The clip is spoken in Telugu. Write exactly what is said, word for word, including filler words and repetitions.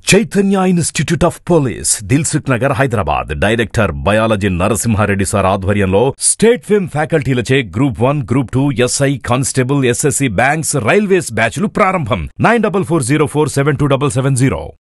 Chaitanya Institute of Police, Dilsukhnagar, Hyderabad. Director Biology Narasimhareddy sir ఆధ్వర్యంలో స్టేట్ ఫిమ్ ఫ్యాకల్టీలచే group one, group two, SI, constable, SSC, banks, railways బ్యాచ్లు ప్రారంభం. Nine double four zero four seven two double seven zero